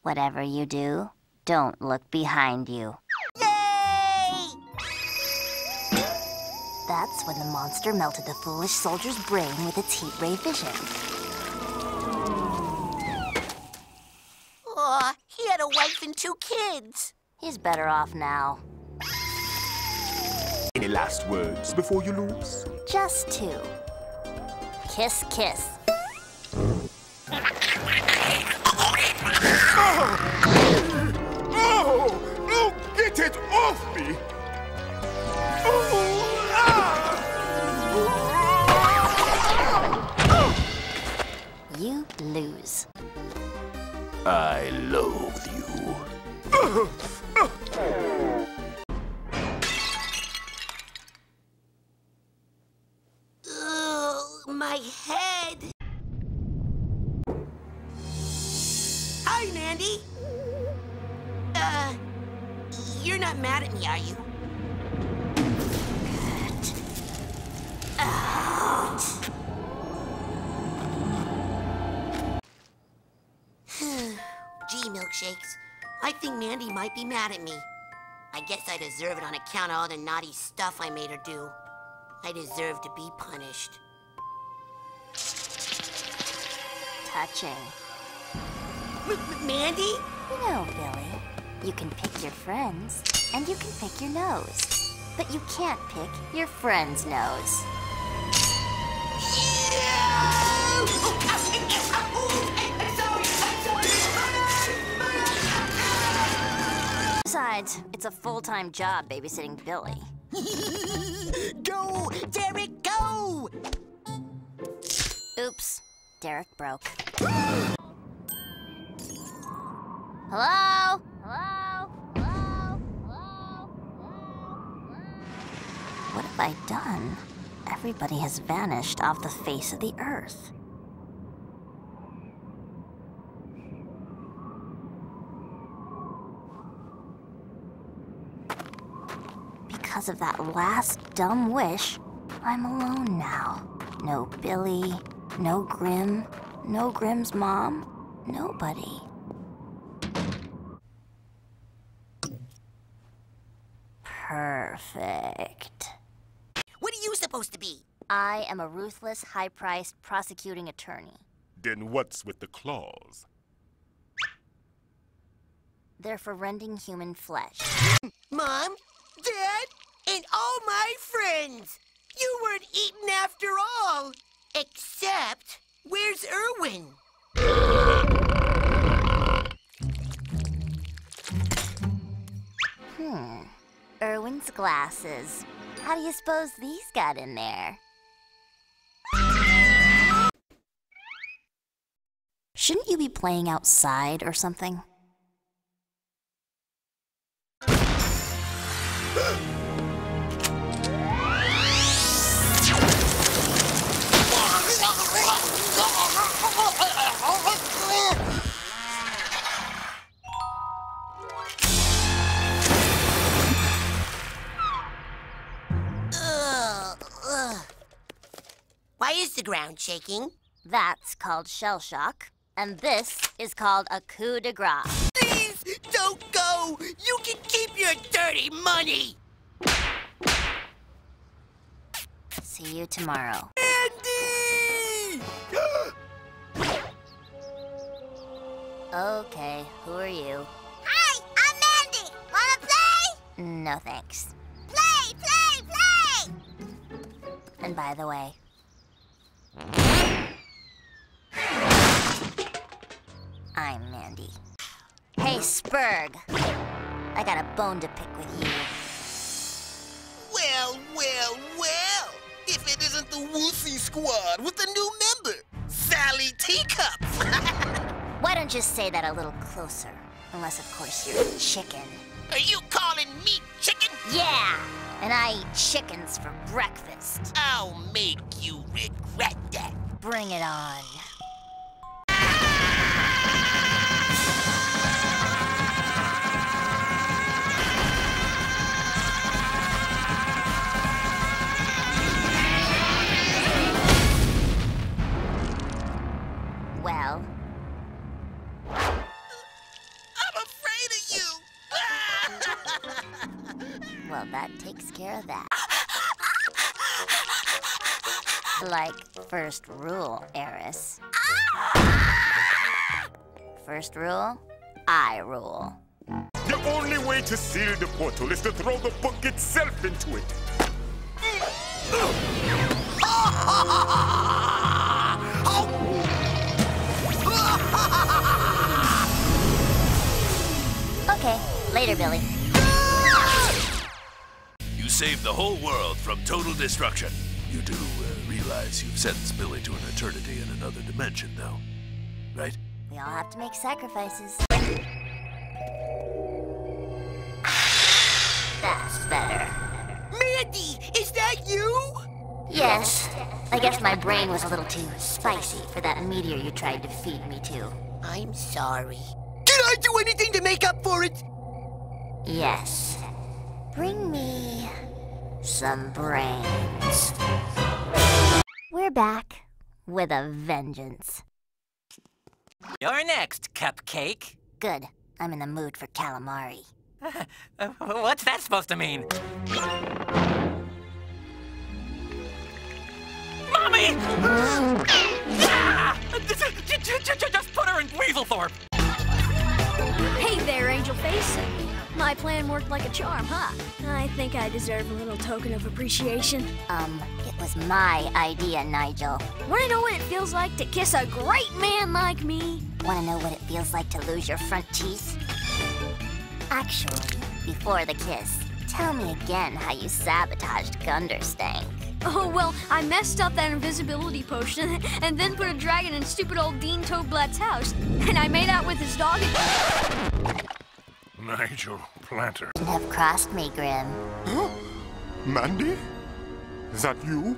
Whatever you do, don't look behind you. Yay! That's when the monster melted the foolish soldier's brain with its heat ray vision. Aw, he had a wife and 2 kids. He's better off now. Any last words before you lose? Just 2. Kiss, kiss. Oh, get it off me! You lose. I loathe you. Ugh, my head. Hi, Mandy. You're not mad at me, are you? Good. Out. Gee, milkshakes. I think Mandy might be mad at me. I guess I deserve it on account of all the naughty stuff I made her do. I deserve to be punished. Touching. Mandy? You know, Billy, you can pick your friends, and you can pick your nose. But you can't pick your friend's nose. Besides, it's a full-time job babysitting Billy. Go, Derek, go! Oops, Derek broke. Hello? Hello? Hello? Hello? What have I done? Everybody has vanished off the face of the earth. Because of that last dumb wish, I'm alone now. No Billy, no Grim, no Grim's mom, nobody. Perfect. What are you supposed to be? I am a ruthless, high-priced prosecuting attorney. Then what's with the claws? They're for rending human flesh. Mom, Dad, and all my friends. You weren't eaten after all. Except, where's Erwin? Erwin's glasses. How do you suppose these got in there? Shouldn't you be playing outside or something? Why is the ground shaking? That's called shell shock, and this is called a coup de grace. Please, don't go! You can keep your dirty money! See you tomorrow. Mandy! Okay, who are you? Hi, I'm Mandy. Wanna play? No thanks. Play, play, play! And by the way, I'm Mandy. Hey, Spurg. I got a bone to pick with you. Well, well, well! If it isn't the Woosie Squad with a new member, Sally Teacups! Why don't you say that a little closer? Unless, of course, you're a chicken. Are you calling me chicken? Yeah! And I eat chickens for breakfast. I'll make you regret that. Bring it on. Well, Well, that takes care of that. Like, first rule, heiress. First rule, I rule. The only way to seal the portal is to throw the book itself into it. Okay, later, Billy. You saved the whole world from total destruction. You do realize you've sentenced Billy to an eternity in another dimension, though, right? We all have to make sacrifices. That's better. Mandy, is that you? Yes. I guess my brain was a little too spicy for that meteor you tried to feed me to. I'm sorry. Did I do anything to make up for it? Yes. Bring me some brains. We're back with a vengeance. You're next, Cupcake. Good. I'm in the mood for calamari. What's that supposed to mean? Mommy! Ah! Just put her in Weaselthorpe. Hey there, Angel Face. My plan worked like a charm, huh? I think I deserve a little token of appreciation. It was my idea, Nigel. Wanna know what it feels like to kiss a great man like me? Wanna know what it feels like to lose your front teeth? Actually, before the kiss, tell me again how you sabotaged Gunderstank. Oh, well, I messed up that invisibility potion and then put a dragon in stupid old Dean Toadblatt's house. And I made out with his dog. Nigel Planter. You have crossed me, Grim. Huh? Mandy? Is that you?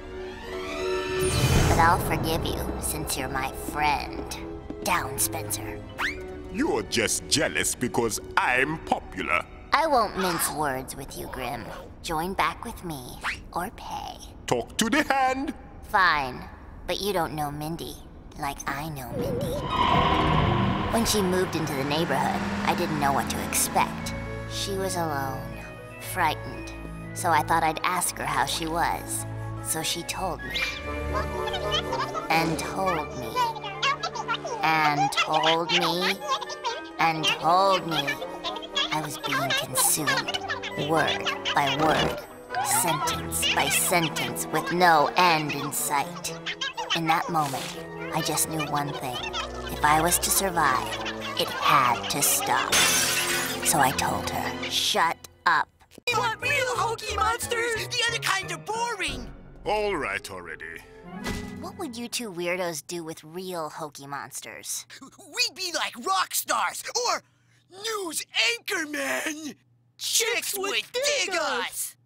But I'll forgive you since you're my friend. Down, Spencer. You're just jealous because I'm popular. I won't mince words with you, Grim. Join back with me, or pay. Talk to the hand. Fine, but you don't know Mindy like I know Mindy. When she moved into the neighborhood, I didn't know what to expect. She was alone, frightened, so I thought I'd ask her how she was. So she told me. And told me. And told me. And told me. I was being consumed, word by word, sentence by sentence, with no end in sight. In that moment, I just knew one thing. If I was to survive, it had to stop. So I told her, shut up. We want real hokey monsters! The other kinds are boring! All right already. What would you two weirdos do with real hokey monsters? We'd be like rock stars, or news anchormen! Chicks would dig us!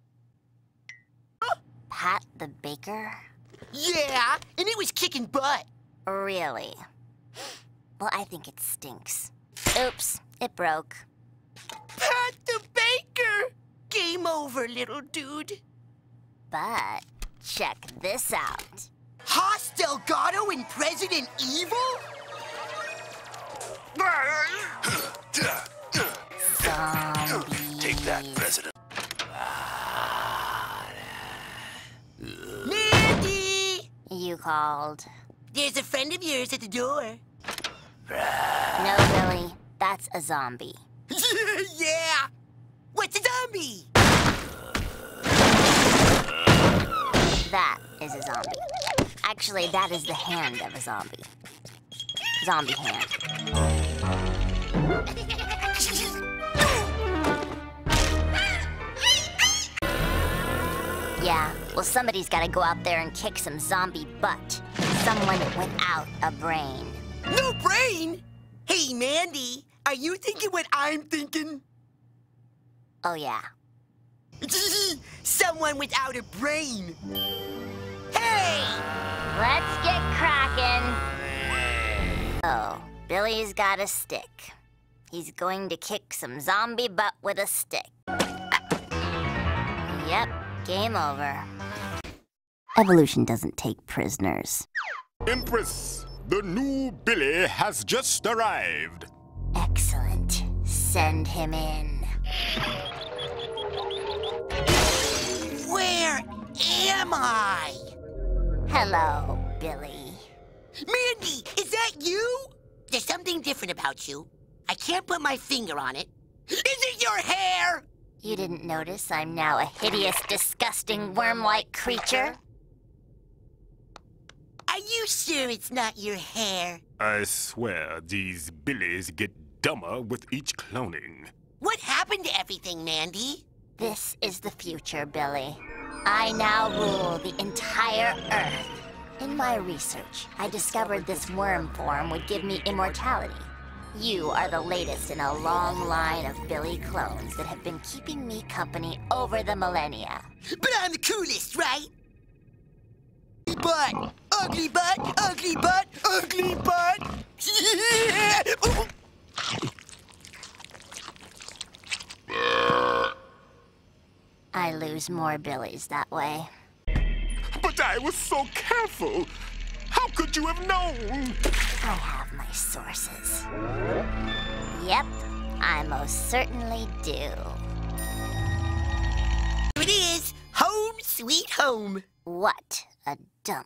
Pat the Baker? Yeah, and it was kicking butt. Really? Well, I think it stinks. Oops, it broke. Pat the Baker! Game over, little dude. But check this out. Hoss Delgado and President Evil? Zombie. Take that, President. Mandy! You called. There's a friend of yours at the door. No, Billy, that's a zombie. Yeah! What's a zombie? That is a zombie. Actually, that is the hand of a zombie. Zombie hand. Yeah, well, somebody's gotta go out there and kick some zombie butt. Someone without a brain. No brain? Hey, Mandy, are you thinking what I'm thinking? Oh, yeah. Someone without a brain. Hey! Let's get crackin'. Oh, Billy's got a stick. He's going to kick some zombie butt with a stick. Yep, game over. Evolution doesn't take prisoners. Empress, the new Billy has just arrived. Excellent. Send him in. Where am I? Hello, Billy. Mandy, is that you? There's something different about you. I can't put my finger on it. Is it your hair? You didn't notice I'm now a hideous, disgusting, worm-like creature? Are you sure it's not your hair? I swear these Billies get dumber with each cloning. What happened to everything, Mandy? This is the future, Billy. I now rule the entire Earth. In my research, I discovered this worm form would give me immortality. You are the latest in a long line of Billy clones that have been keeping me company over the millennia. But I'm the coolest, right? Butt! Ugly butt! Ugly butt! Ugly butt! Yeah! I lose more Billies that way. But I was so careful. How could you have known? I have my sources. Yep, I most certainly do. Here it is! Home sweet home! What a dump.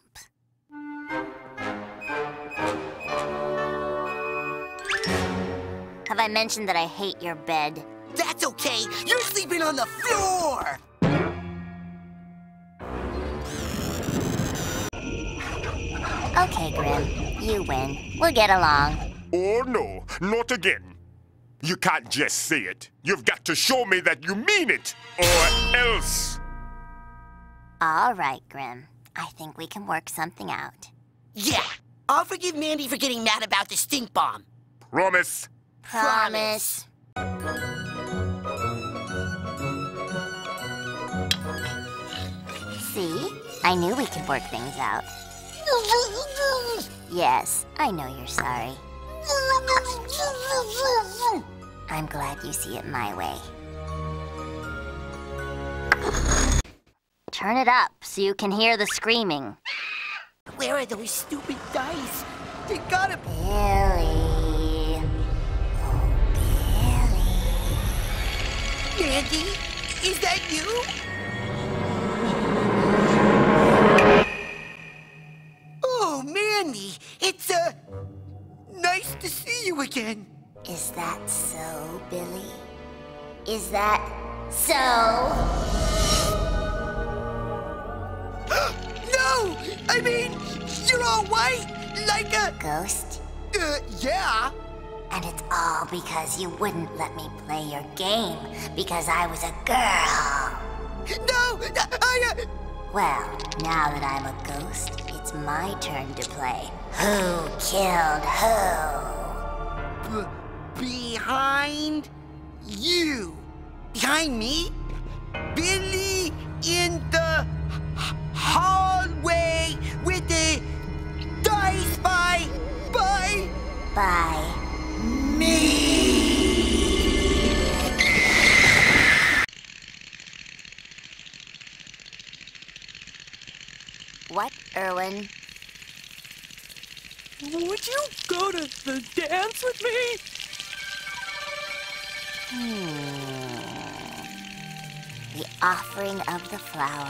Have I mentioned that I hate your bed? That's okay! You're sleeping on the floor! Okay, Grim, you win. We'll get along. Oh no, not again. You can't just say it. You've got to show me that you mean it, or else. All right, Grim. I think we can work something out. Yeah! I'll forgive Mandy for getting mad about the stink bomb. Promise. Promise. See? I knew we could work things out. Yes, I know you're sorry. I'm glad you see it my way. Turn it up so you can hear the screaming. Where are those stupid dice? They gotta be... Billy. Oh, Billy. Mandy? Is that you? Oh, Mandy! It's, nice to see you again. Is that so, Billy? Is that so? No! I mean, you're all white, like a... Ghost? Yeah. And it's all because you wouldn't let me play your game because I was a girl. No, I... Well, now that I'm a ghost, it's my turn to play. Who killed who? Behind you. Behind me? Billy in the hallway with the dice by By me. what, Erwin? Would you go to the dance with me? The offering of the flower.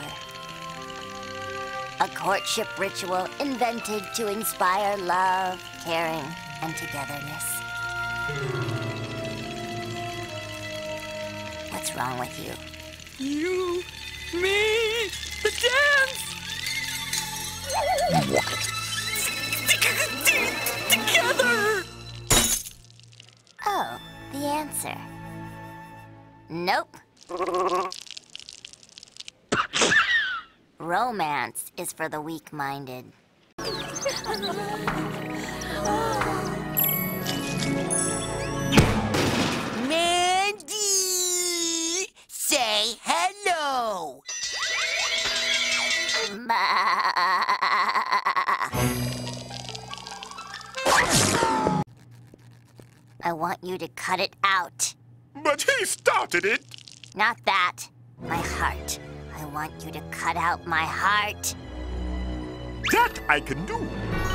A courtship ritual invented to inspire love, caring, and togetherness. What's wrong with you? You, me, the dance! Together! Oh, the answer. Nope. Romance is for the weak-minded. Mandy! Say hello! I want you to cut it out. But he started it. Not that. My heart. I want you to cut out my heart. That I can do.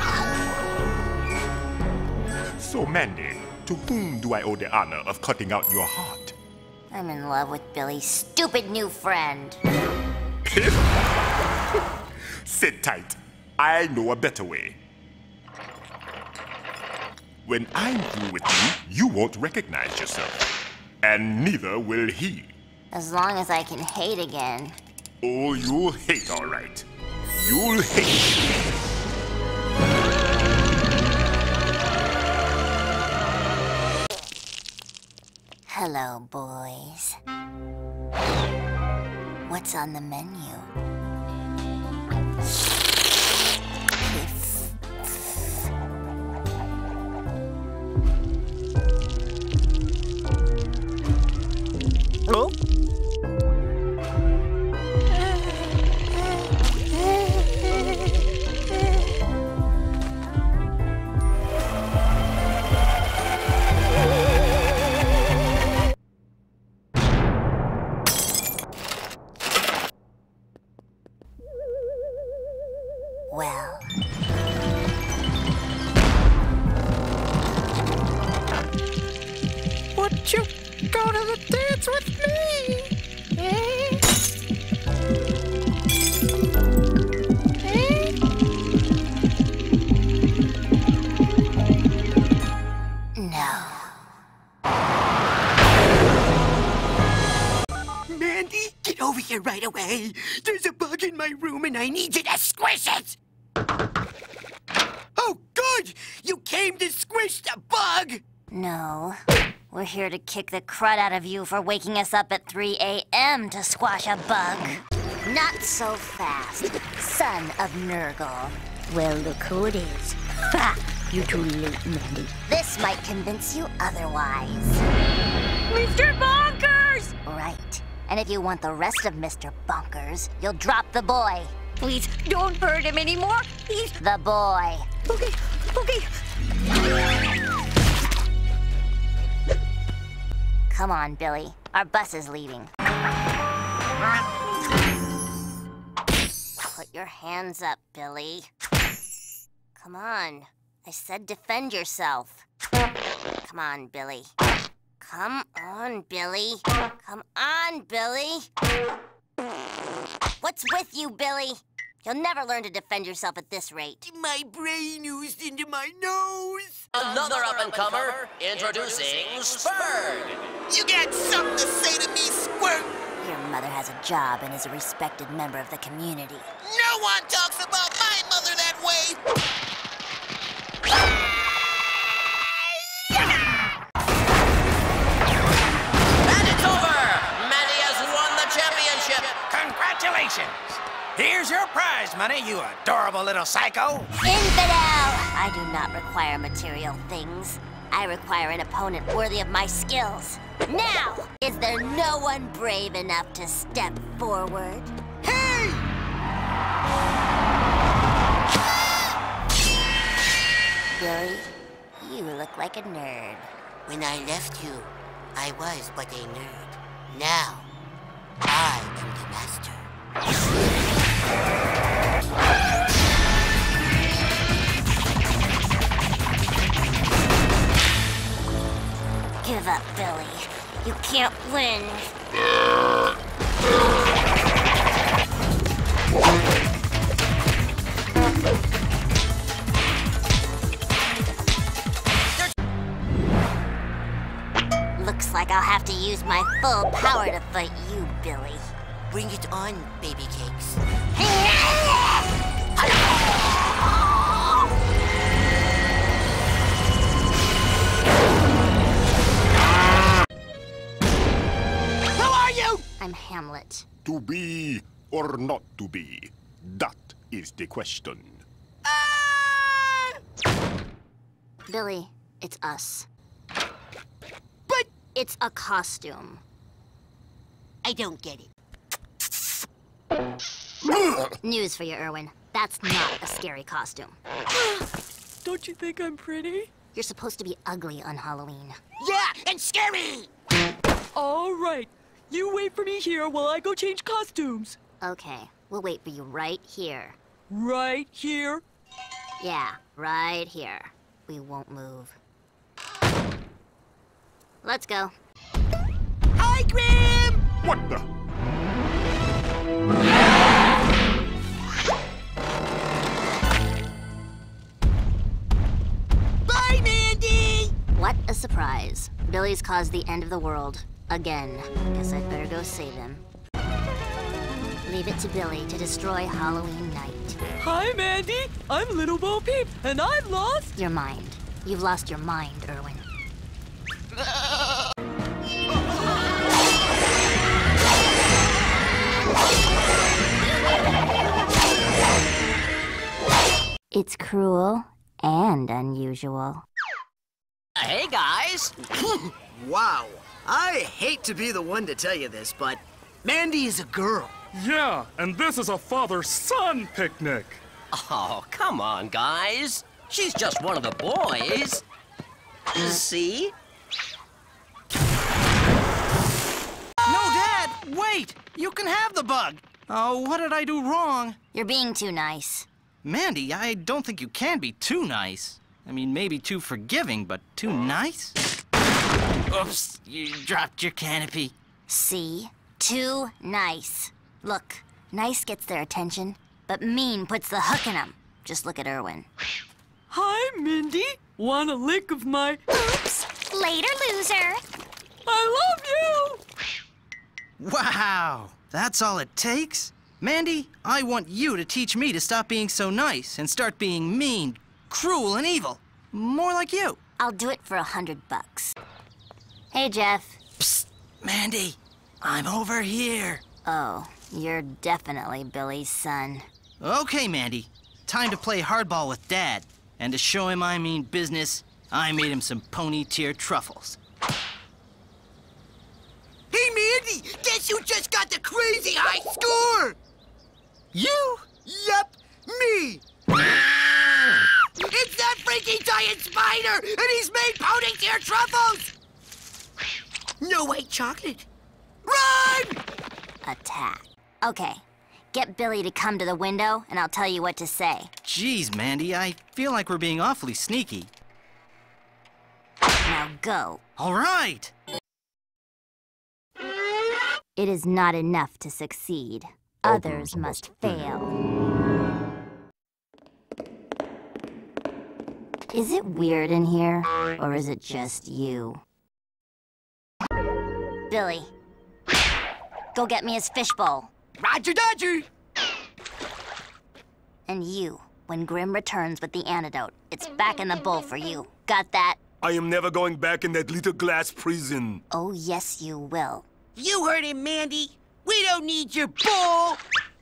So, Mandy, to whom do I owe the honor of cutting out your heart? I'm in love with Billy's stupid new friend. Sit tight. I know a better way. When I'm through with you, you won't recognize yourself. And neither will he. As long as I can hate again. Oh, you'll hate, all right. You'll hate. Hello, boys. What's on the menu? Oh? Well. Would you go to the dance with me? Eh? No. Mandy, get over here right away. There's a bug in my room and I need you to squish it. Oh, good! You came to squish the bug! No. We're here to kick the crud out of you for waking us up at 3 a.m. to squash a bug. Not so fast, son of Nurgle. Well, look who it is. Ha! You're too late, Mandy. This might convince you otherwise. Mr. Bonkers! Right. And if you want the rest of Mr. Bonkers, you'll drop the boy. Please, don't hurt him anymore. He's... The boy. Okay, okay. Come on, Billy. Our bus is leaving. Put your hands up, Billy. Come on. I said defend yourself. Come on, Billy. Come on, Billy. Come on, Billy. What's with you, Billy? You'll never learn to defend yourself at this rate. My brain oozed into my nose. Another up-and-comer, introducing Spurg. You got something to say to me, Squirt? Your mother has a job and is a respected member of the community. No one talks about my mother that way. And it's over! Mandy has won the championship! Congratulations! Here's your prize money, you adorable little psycho! Infidel! I do not require material things. I require an opponent worthy of my skills. Now, is there no one brave enough to step forward? Hey! Billy, you look like a nerd. When I left you, I was but a nerd. Now, I am the master. Give up, Billy. You can't win. Looks like I'll have to use my full power to fight you, Billy. Bring it on, baby cakes. Who are you? I'm Hamlet. To be or not to be? That is the question. Billy, it's us. But It's a costume. I don't get it. News for you, Erwin. That's not a scary costume. Don't you think I'm pretty? You're supposed to be ugly on Halloween. Yeah, and scary! All right. You wait for me here while I go change costumes. Okay, we'll wait for you right here. Right here. Yeah, right here. We won't move. Let's go. Hi, Grim! What the? What a surprise. Billy's caused the end of the world. Again. Guess I'd better go save him. Leave it to Billy to destroy Halloween night. Hi, Mandy. I'm Little Bo Peep, and I've lost... Your mind. You've lost your mind, Erwin. It's cruel and unusual. Hey, guys. Wow. I hate to be the one to tell you this, but Mandy is a girl. Yeah, and this is a father-son picnic. Oh, come on, guys. She's just one of the boys. See? No, Dad! Wait! You can have the bug! Oh, what did I do wrong? You're being too nice. Mandy, I don't think you can be too nice. I mean, maybe too forgiving, but too nice? Oops, you dropped your canopy. See? Too nice. Look, nice gets their attention, but mean puts the hook in them. Just look at Erwin. Hi, Mindy. Want a lick of my... Oops. Later, loser. I love you! Wow, that's all it takes? Mandy, I want you to teach me to stop being so nice and start being mean, cruel, and evil. More like you. I'll do it for $100. Hey, Jeff. Psst, Mandy, I'm over here. Oh, you're definitely Billy's son. Okay, Mandy. Time to play hardball with Dad. And to show him I mean business, I made him some pony-tier truffles. Hey, Mandy! Guess who just got the crazy high score? You? Yep, me! It's that freaking giant spider, and he's made pony-tier truffles! No white chocolate. Run! Attack. Okay, get Billy to come to the window, and I'll tell you what to say. Jeez, Mandy, I feel like we're being awfully sneaky. Now go. All right! It is not enough to succeed. Others must fail. Is it weird in here, or is it just you? Billy, go get me his fishbowl. Roger, Dodger! And you, when Grim returns with the antidote, it's back in the bowl for you. Got that? I am never going back in that little glass prison. Oh, yes, you will. You heard him, Mandy. We don't need your bowl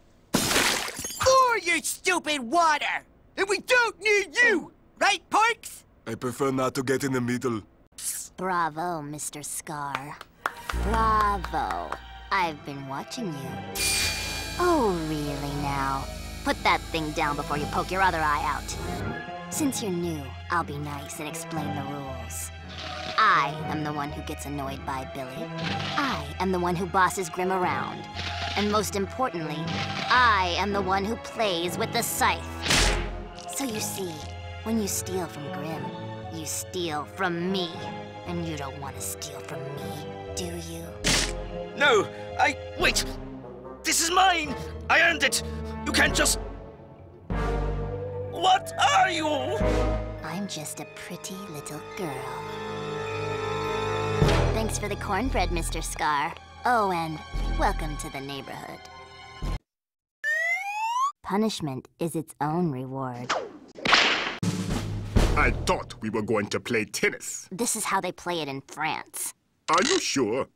or your stupid water. And we don't need you. Right, Parks? I prefer not to get in the middle. Bravo, Mr. Scar. Bravo. I've been watching you. Oh, really now? Put that thing down before you poke your other eye out. Since you're new, I'll be nice and explain the rules. I am the one who gets annoyed by Billy. I am the one who bosses Grim around. And most importantly, I am the one who plays with the scythe. So you see, when you steal from Grim, you steal from me. And you don't want to steal from me, do you? No, wait! This is mine! I earned it! You can't just... What are you? I'm just a pretty little girl. Thanks for the cornbread, Mr. Scar. Oh, and welcome to the neighborhood. Punishment is its own reward. I thought we were going to play tennis. This is how they play it in France. Are you sure?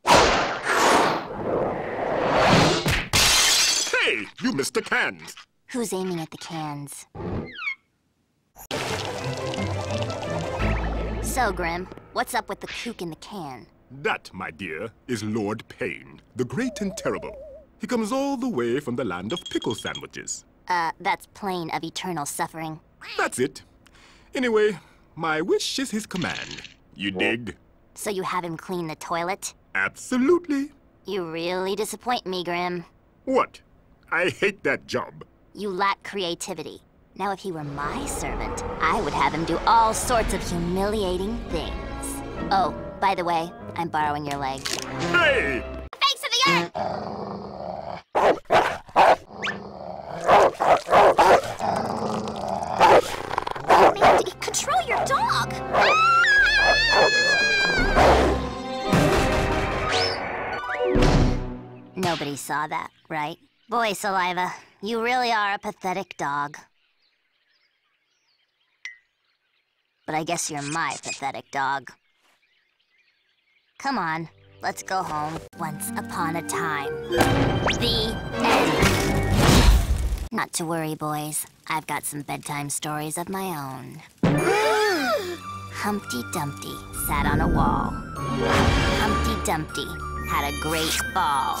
Hey, you missed the cans. Who's aiming at the cans? So, Grim, what's up with the kook in the can? That, my dear, is Lord Payne, the great and terrible. He comes all the way from the land of pickle sandwiches. That's plain of eternal suffering. That's it. Anyway, my wish is his command. You dig? So you have him clean the toilet? Absolutely. You really disappoint me, Grim. What? I hate that job. You lack creativity. Now, if he were my servant, I would have him do all sorts of humiliating things. Oh, by the way, I'm borrowing your leg. Hey! Thanks to the earth! Mandy, control your dog! Nobody saw that, right? Boy, Saliva, you really are a pathetic dog. But I guess you're my pathetic dog. Come on, let's go home. Once upon a time. The end. Not to worry, boys. I've got some bedtime stories of my own. Humpty Dumpty sat on a wall. Humpty Dumpty had a great fall.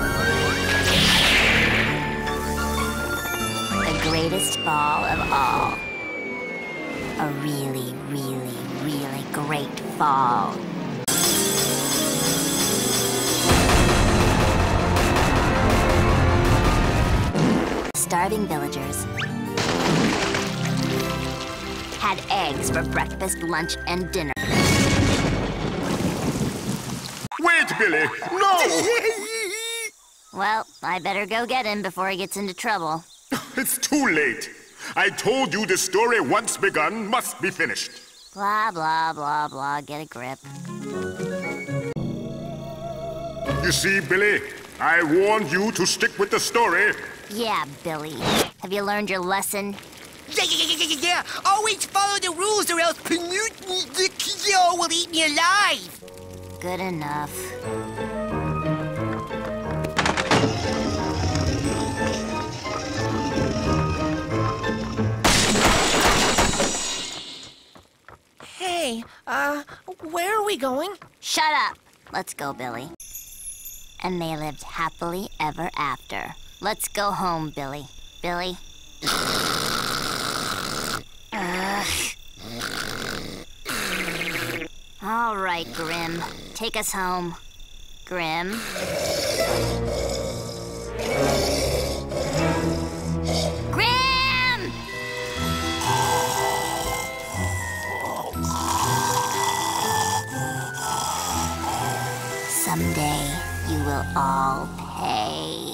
The greatest fall of all. A really, really, really great fall. Starving villagers had eggs for breakfast, lunch, and dinner. Wait, Billy! No! Well, I better go get him before he gets into trouble. It's too late. I told you the story once begun must be finished. Blah, blah, blah, blah. Get a grip. You see, Billy, I warned you to stick with the story. Yeah, Billy. Have you learned your lesson? Yeah. Always follow the rules or else Pinocchio will eat me alive. Good enough. Hey, where are we going? Shut up! Let's go, Billy. And they lived happily ever after. Let's go home, Billy. Billy? All right, Grim. Take us home. Grim? Grim! Someday, you will all pay.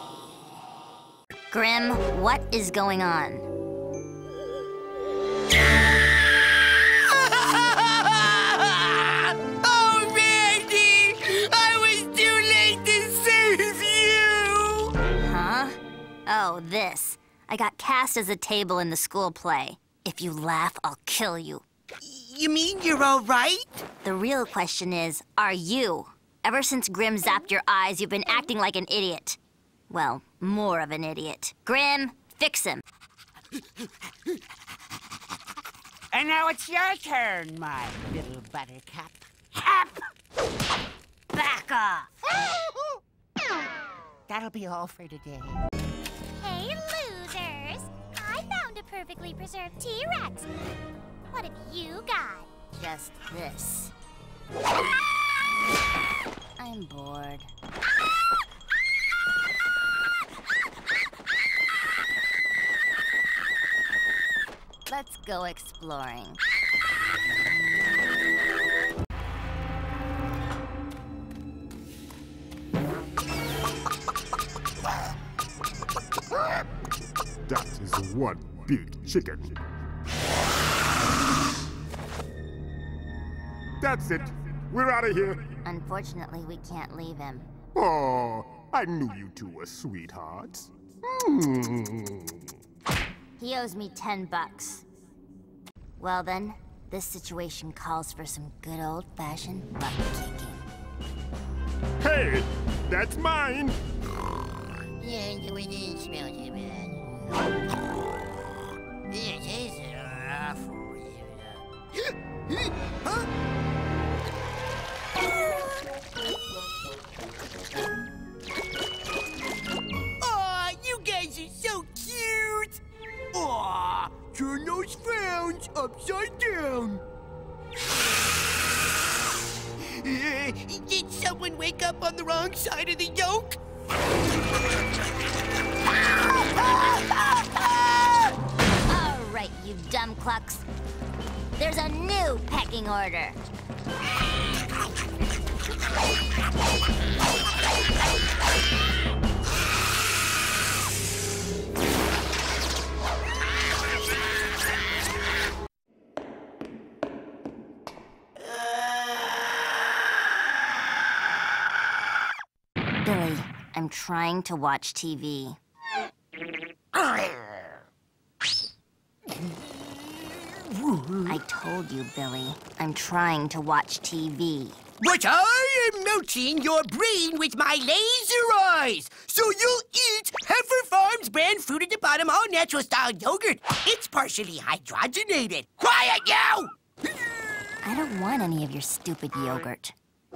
Grim, what is going on? Oh, Mandy! I was too late to save you! Huh? Oh, this. I got cast as a table in the school play. If you laugh, I'll kill you. You mean you're all right? The real question is, are you? Ever since Grim zapped your eyes, you've been acting like an idiot. Well, more of an idiot. Grim, fix him. And now it's your turn, my little buttercup. Hap! Back off! That'll be all for today. Hey, losers! I found a perfectly preserved T-Rex. What have you got? Just this. I'm bored. Let's go exploring. That is one big chicken. That's it. We're out of here. Unfortunately, we can't leave him. Oh, I knew you two were sweethearts. He owes me $10. Well then, this situation calls for some good old-fashioned butt kicking. Hey, that's mine. Yeah, it didn't smell too bad. Yeah, it tastes awful. Huh? Aw, you guys are so cute! Aw, turn those frowns upside down. Did someone wake up on the wrong side of the yoke? All right, you dumb clucks. There's a new pecking order. Billy, I'm trying to watch TV. I told you, Billy. I'm trying to watch TV. But I am melting your brain with my laser eyes, so you'll eat Heifer Farms brand fruit at the bottom all natural style yogurt. It's partially hydrogenated. Quiet, you! I don't want any of your stupid yogurt.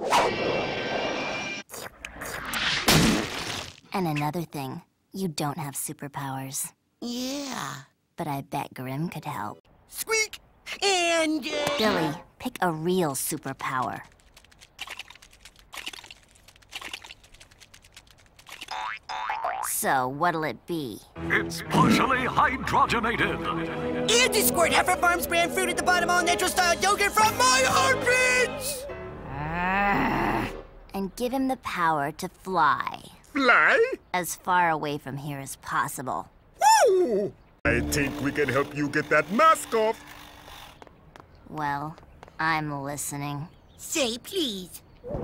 And another thing, you don't have superpowers. Yeah. But I bet Grim could help. Squeak! And, Billy, pick a real superpower. So, what'll it be? It's partially hydrogenated. And to squirt Heifer Farms brand fruit at the bottom all natural style yogurt from my armpits! And give him the power to fly. Fly? As far away from here as possible. Woo! I think we can help you get that mask off. Well, I'm listening. Say please.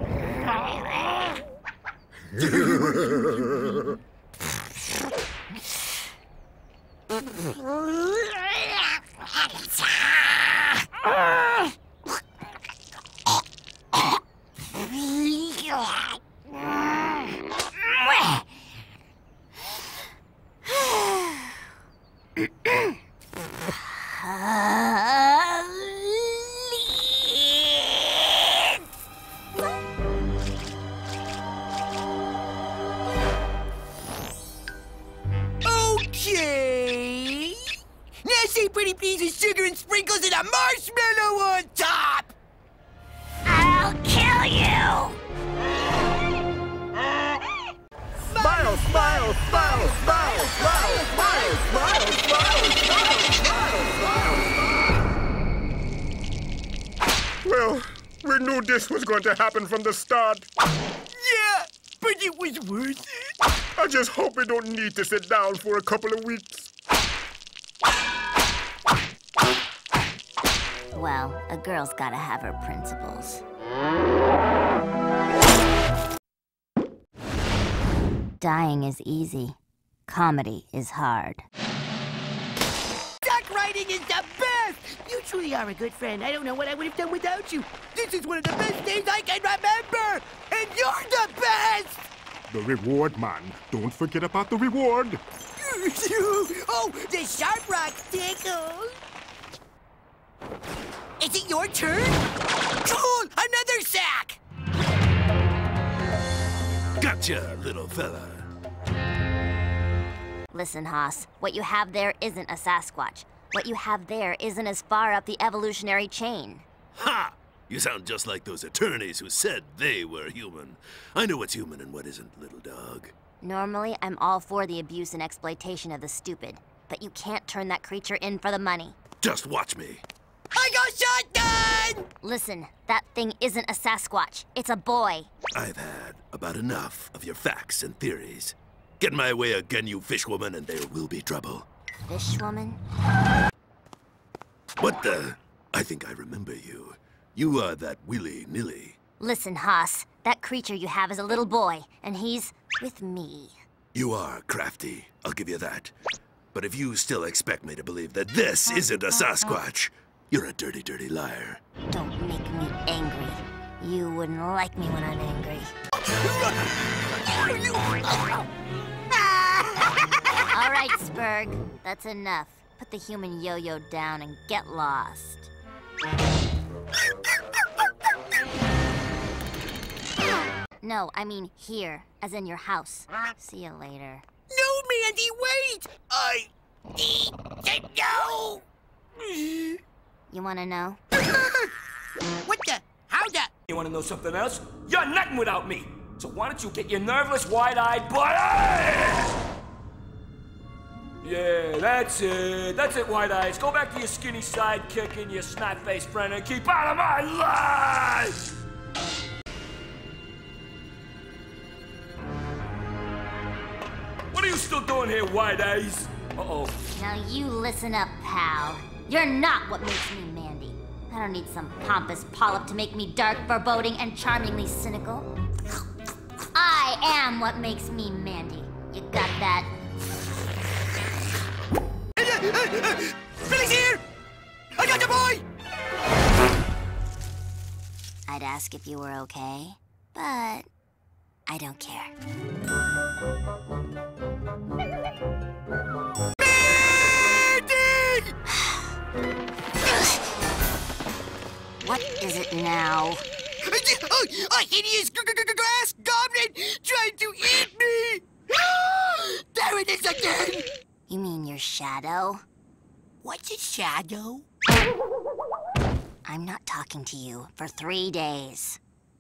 Okay. Now say pretty please with sugar and sprinkles and a marshmallow on top. I'll kill you! Smile, smile, smile, smile, smile, smile, smile, smile, smile, smile. Well, we knew this was going to happen from the start. Yeah, but it was worth it. I just hope we don't need to sit down for a couple of weeks. Well, a girl's gotta have her principles. Dying is easy. Comedy is hard. Duck riding is the best! You truly are a good friend. I don't know what I would have done without you. This is one of the best days I can remember! And you're the best! The reward, man. Don't forget about the reward. Oh, the sharp rock tickle! Is it your turn? Cool! Another sack! Gotcha, little fella. Listen, Haas, what you have there isn't a Sasquatch. What you have there isn't as far up the evolutionary chain. Ha! You sound just like those attorneys who said they were human. I know what's human and what isn't, little dog. Normally, I'm all for the abuse and exploitation of the stupid, but you can't turn that creature in for the money. Just watch me. I got shotgun! Listen, that thing isn't a Sasquatch. It's a boy. I've had about enough of your facts and theories. Get in my way again, you fishwoman, and there will be trouble. Fishwoman? What the? I think I remember you. You are that willy-nilly. Listen, Haas, that creature you have is a little boy, and he's with me. You are crafty, I'll give you that. But if you still expect me to believe that this isn't a Sasquatch, you're a dirty, dirty liar. Don't make me angry. You wouldn't like me when I'm angry. All right, Spurg. That's enough. Put the human yo-yo down and get lost. No, I mean here, as in your house. See you later. No, Mandy, wait! I need to know! You wanna know? What the? How the? You wanna know something else? You're nothing without me! So why don't you get your nerveless, wide-eyed butt out? Yeah, that's it. That's it, White Eyes. Go back to your skinny sidekick and your snot-faced friend and keep out of my life! What are you still doing here, White Eyes? Uh-oh. Now you listen up, pal. You're not what makes me Mandy. I don't need some pompous polyp to make me dark, foreboding, and charmingly cynical. I I am what makes me Mandy. You got that? Billy's here! I got the boy! I'd ask if you were okay, but I don't care. Mandy! What is it now? A hideous glass goblin trying to eat me! There it is again! You mean your shadow? What's a shadow? I'm not talking to you for 3 days.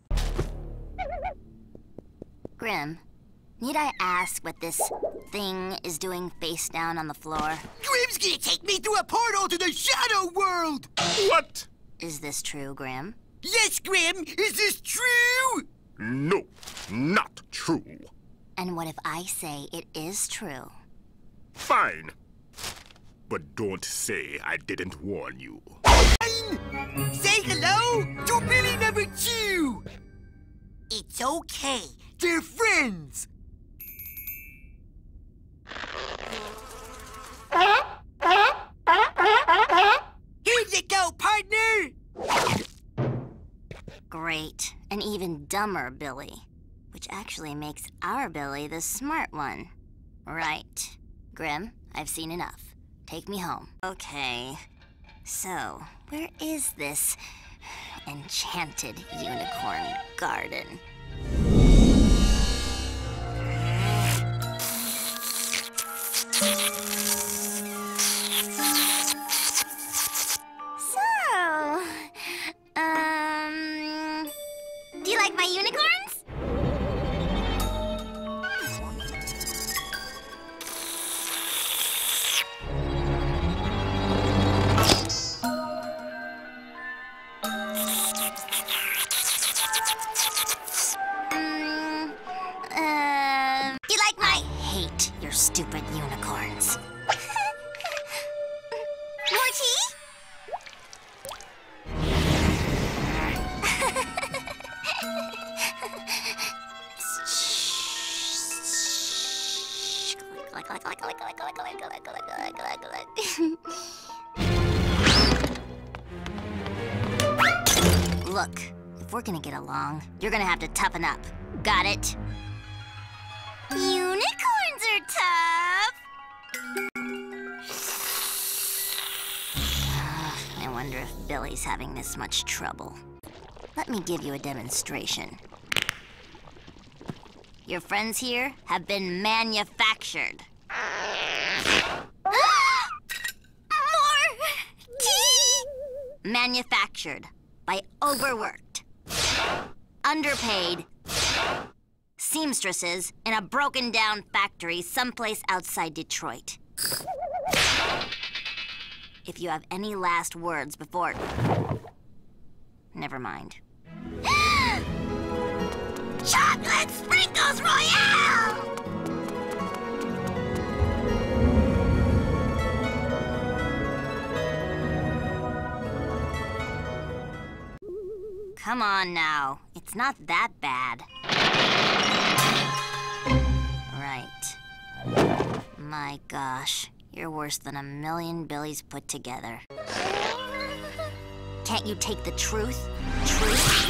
Grim, need I ask what this thing is doing face down on the floor? Grim's gonna take me through a portal to the shadow world! What? Is this true, Grim? Yes, Grim! Is this true? No, not true. And what if I say it is true? Fine. But don't say I didn't warn you. Say hello to Billy number 2! It's okay. They're friends. Here you go, partner! Great. An even dumber Billy. Which actually makes our Billy the smart one. Right. Grim, I've seen enough. Take me home. Okay. So, where is this enchanted unicorn garden? So, do you like my unicorns? You like my... I hate your stupid unicorns. More tea? Look, if we're gonna get along, you're gonna have to toughen up. Got it? Unicorns are tough! I wonder if Billy's having this much trouble. Let me give you a demonstration. Your friends here have been manufactured. More tea! Manufactured by overworked, underpaid seamstresses in a broken-down factory someplace outside Detroit. If you have any last words before... Never mind. Chocolate Sprinkles Royale! Come on now. It's not that bad. Right. My gosh. You're worse than 1,000,000 Billies put together. Can't you take the truth? Truth?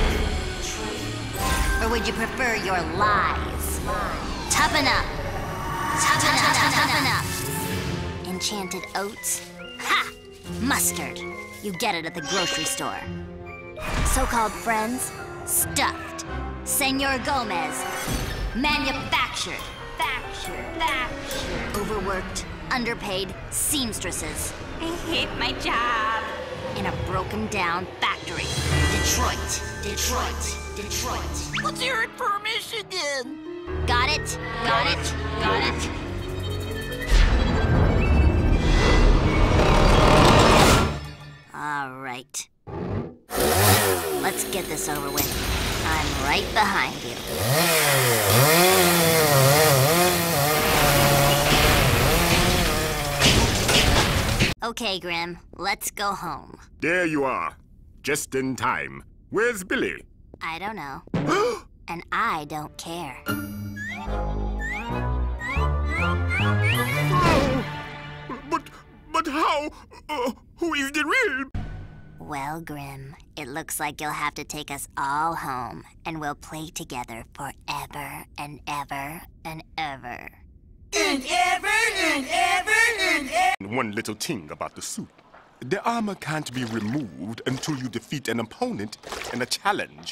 Or would you prefer your lies? Toughen up. Toughen up. Enchanted oats? Ha! Mustard. You get it at the grocery store. So-called friends? Stuffed. Senor Gomez. Manufactured. Overworked, underpaid seamstresses. I hate my job. In a broken-down factory. Detroit. Let's hear it for Michigan. Got it? All right. Let's get this over with. I'm right behind you. Okay, Grim, let's go home. There you are. Just in time. Where's Billy? I don't know. And I don't care. But how? Who is the real? Well, Grim, it looks like you'll have to take us all home, and we'll play together forever and ever and ever. And ever and ever and ever. One little thing about the suit. The armor can't be removed until you defeat an opponent in a challenge.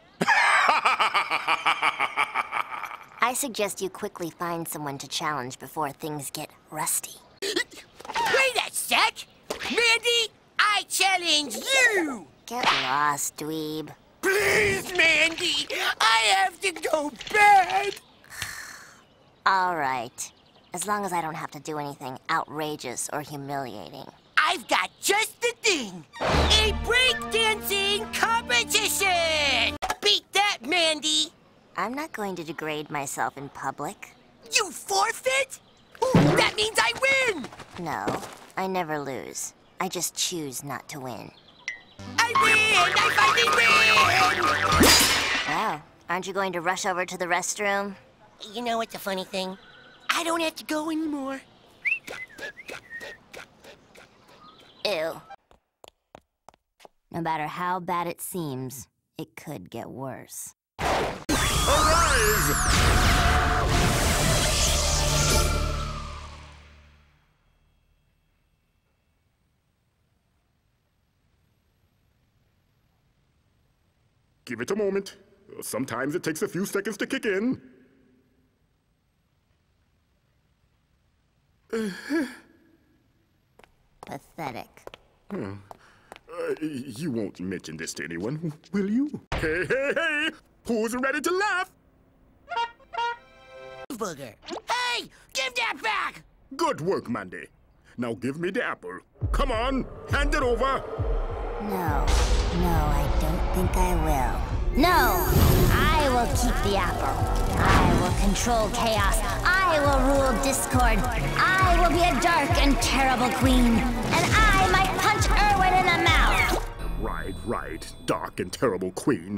I suggest you quickly find someone to challenge before things get rusty. Wait a sec! Mandy, I challenge you! Get lost, dweeb. Please, Mandy! I have to go bed! All right. As long as I don't have to do anything outrageous or humiliating. I've got just the thing! A breakdancing competition! Beat that, Mandy! I'm not going to degrade myself in public. You forfeit? Ooh, that means I win! No, I never lose. I just choose not to win. I win! I finally win! Well, aren't you going to rush over to the restroom? You know what's the funny thing? I don't have to go anymore. Ew. No matter how bad it seems, it could get worse. Arise! Give it a moment. Sometimes it takes a few seconds to kick in. Pathetic. You won't mention this to anyone, will you? Hey, hey, hey! Who's ready to laugh? Booger. Hey! Give that back! Good work, Mandy. Now give me the apple. Come on, hand it over. No, I don't think I will. No! I will keep the apple. I will control chaos. I will rule discord. I will be a dark and terrible queen. And I might punch Erwin in the mouth. Right. Dark and terrible queen.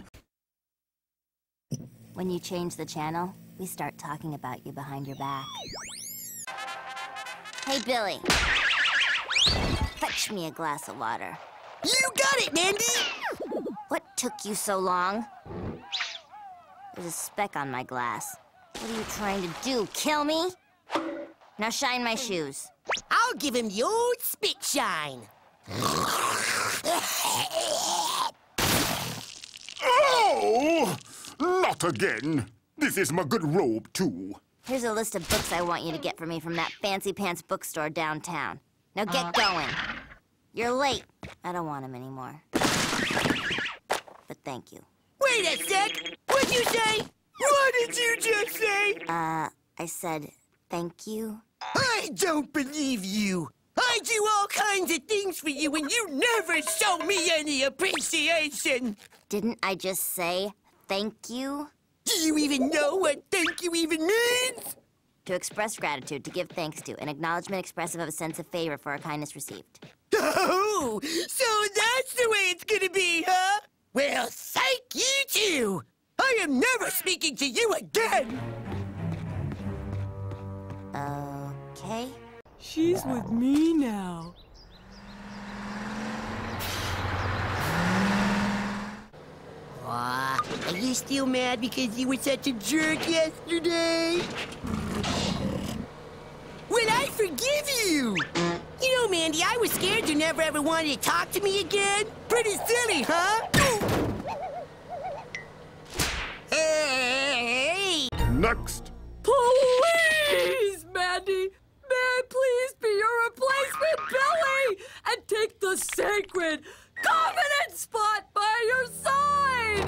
When you change the channel, we start talking about you behind your back. Hey, Billy. Fetch me a glass of water. You got it, Mandy! What took you so long? There's a speck on my glass. What are you trying to do, kill me? Now shine my shoes. I'll give him the old spit shine. Oh! Not again. This is my good robe, too. Here's a list of books I want you to get for me from that fancy pants bookstore downtown. Now get going. You're late. I don't want them anymore. But thank you. Wait a sec! What'd you say? What did you just say? I said thank you. I don't believe you. I do all kinds of things for you and you never show me any appreciation. Didn't I just say thank you? Do you even know what thank you even means? To express gratitude, to give thanks to, an acknowledgement expressive of a sense of favor for a kindness received. Oh, so that's the way it's gonna be, huh? Well, thank you too. I am never speaking to you again. Okay. She's with me now. Aw, are you still mad because you were such a jerk yesterday? Well, I forgive you! You know, Mandy, I was scared you never ever wanted to talk to me again. Pretty silly, huh? Hey! Next. Please, Mandy! May I please be your replacement, Billy? And take the sacred covenant spot by your side!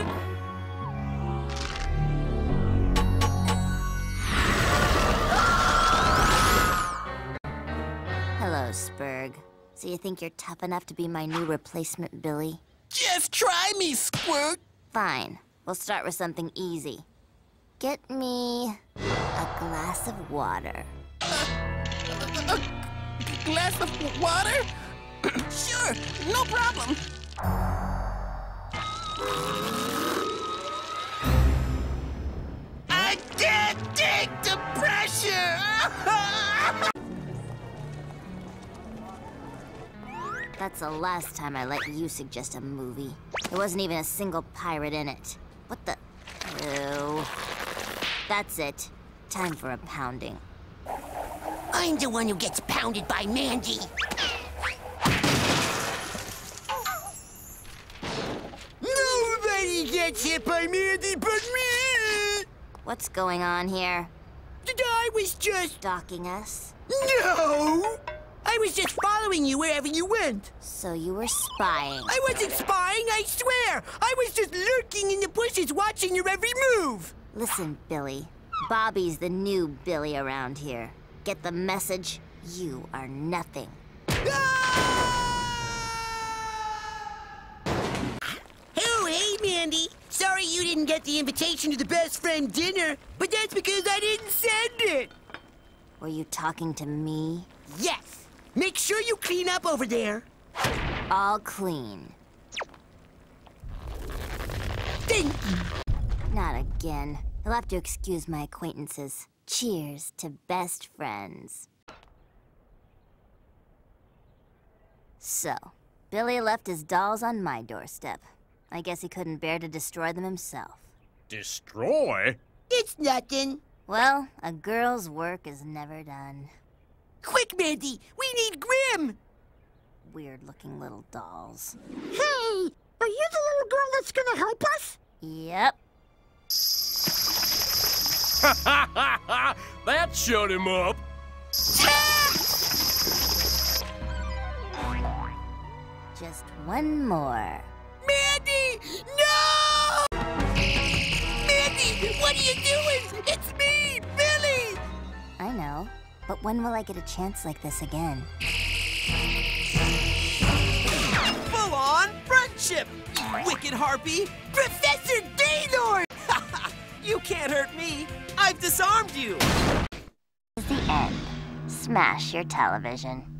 Hello, Spurg. So you think you're tough enough to be my new replacement, Billy? Just try me, Squirt! Fine. We'll start with something easy. Get me a glass of water. A glass of water? Sure, no problem. That's the last time I let you suggest a movie. There wasn't even a single pirate in it. What the... Ew. That's it. Time for a pounding. I'm the one who gets pounded by Mandy. Nobody gets hit by Mandy but me! What's going on here? I was just... Stalking us? No! I was just following you wherever you went. So you were spying. I wasn't spying, I swear! I was just lurking in the bushes watching your every move! Listen, Billy. Bobby's the new Billy around here. Get the message? You are nothing. Oh, hey, Mandy. Sorry you didn't get the invitation to the best friend dinner, but that's because I didn't send it. Were you talking to me? Yes. Make sure you clean up over there. All clean. Thank you. Not again. You'll have to excuse my acquaintances. Cheers to best friends. So, Billy left his dolls on my doorstep. I guess he couldn't bear to destroy them himself. Destroy? It's nothing. Well, a girl's work is never done. Quick, Mandy! We need Grim! Weird-looking little dolls. Hey! Are you the little girl that's gonna help us? Yep. That shut him up. Just one more. Mandy! No! Mandy! What are you doing? It's me, Billy! I know, but when will I get a chance like this again? Full-on friendship, you wicked harpy! Professor Gaylord! You can't hurt me. I've disarmed you. This is the end. Smash your television.